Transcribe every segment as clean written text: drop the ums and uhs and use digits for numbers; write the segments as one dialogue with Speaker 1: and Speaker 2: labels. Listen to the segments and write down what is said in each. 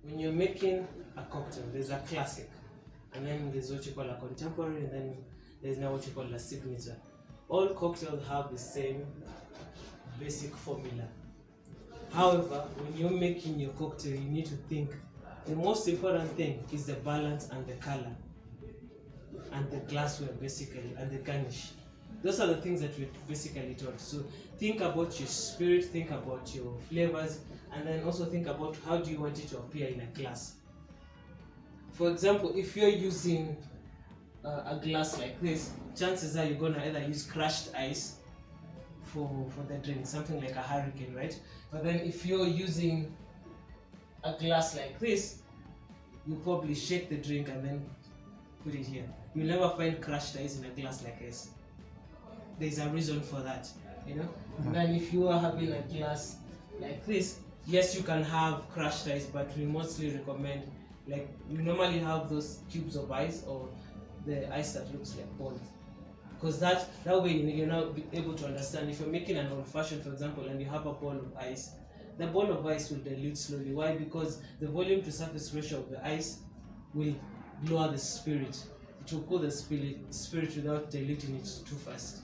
Speaker 1: when you're making a cocktail, there's a classic, and then there's what you call a contemporary, and then there's now what you call a signature. All cocktails have the same basic formula. However, when you're making your cocktail, you need to think. The most important thing is the balance and the color, and the glassware basically, and the garnish. Those are the things that we're basically taught. So think about your spirit, think about your flavors, and then also think about how do you want it to appear in a glass. For example, if you're using a glass like this, chances are you're gonna either use crushed ice for the drink, something like a hurricane, right? But then if you're using a glass like this, you probably shake the drink and then put it here. You'll never find crushed ice in a glass like this. There's a reason for that, you know. And then if you are having a glass like this, yes, you can have crushed ice, but we mostly recommend, like, you normally have those cubes of ice or the ice that looks like balls, because that way you're now able to understand. If you're making an old fashioned, for example, and you have a ball of ice, the ball of ice will dilute slowly. Why? Because the volume to surface ratio of the ice will lower the spirit. It will cool the spirit without diluting it too fast.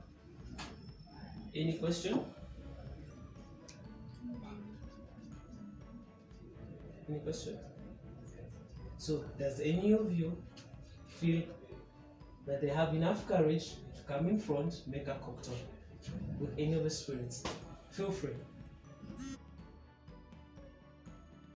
Speaker 1: Any question? Any question? So, does any of you feel that they have enough courage to come in front, make a cocktail with any of the spirits? Feel free.